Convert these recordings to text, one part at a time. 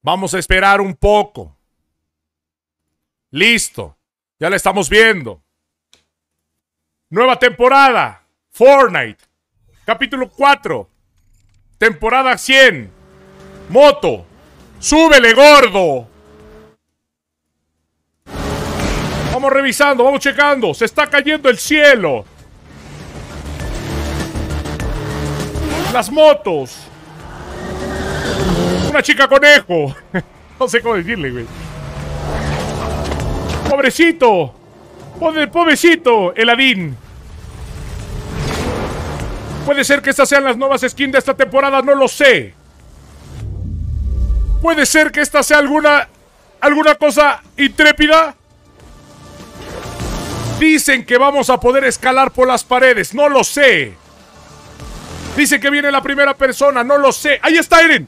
Vamos a esperar un poco. Listo. Ya la estamos viendo. Nueva temporada. Fortnite. Capítulo 4. Temporada 100. Moto. ¡Súbele, gordo! Vamos revisando, vamos checando. Se está cayendo el cielo. Las motos. Una chica conejo. No sé cómo decirle, güey. Pobrecito. Pobrecito, Eladín. Puede ser que estas sean las nuevas skins de esta temporada, no lo sé. Puede ser que esta sea alguna cosa intrépida. Dicen que vamos a poder escalar por las paredes, no lo sé. Dicen que viene la primera persona, no lo sé. ¡Ahí está Eren!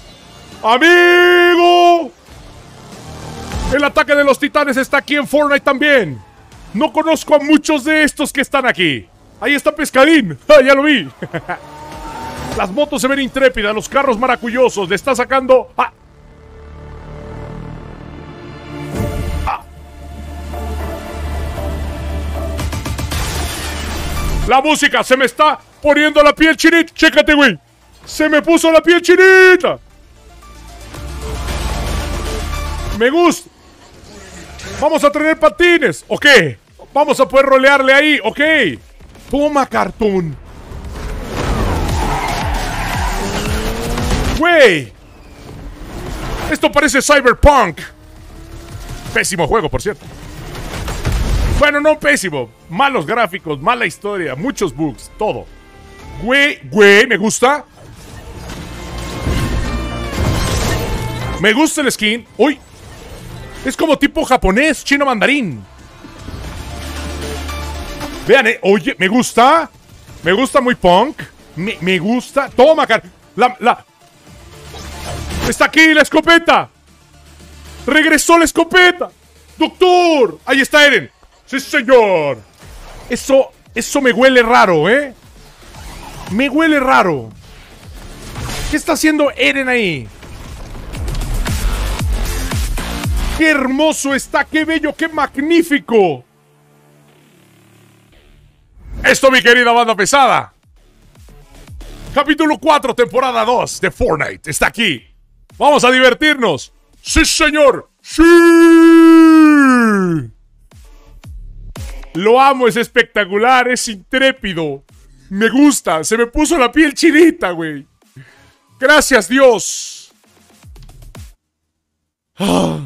¡Amigo! El ataque de los titanes está aquí en Fortnite también. No conozco a muchos de estos que están aquí. Ahí está Pescadín. ¡Ah, ya lo vi! Las motos se ven intrépidas, los carros maracullosos. Le está sacando... ¡Ah! ¡Ah! La música se me está poniendo la piel chinita. Chécate, güey. Se me puso la piel chinita. Me gusta. Vamos a tener patines. Ok. Vamos a poder rolearle ahí. Ok. Toma, cartón. Güey. Esto parece Cyberpunk. Pésimo juego, por cierto. Bueno, no pésimo. Malos gráficos, mala historia, muchos bugs, todo. Güey, me gusta. Me gusta el skin. Uy. Es como tipo japonés, chino mandarín. Vean, oye, me gusta. Me gusta muy punk. Me gusta. Toma, Está aquí la escopeta. Regresó la escopeta. Doctor. Ahí está Eren. Sí, señor. Eso me huele raro, ¿eh? Me huele raro. ¿Qué está haciendo Eren ahí? ¡Qué hermoso está! ¡Qué bello! ¡Qué magnífico! Esto, mi querida banda pesada. Capítulo 4, temporada 2 de Fortnite. Está aquí. Vamos a divertirnos. ¡Sí, señor! ¡Sí! Lo amo, es espectacular, es intrépido. Me gusta, se me puso la piel chinita, güey. Gracias, Dios. Ah.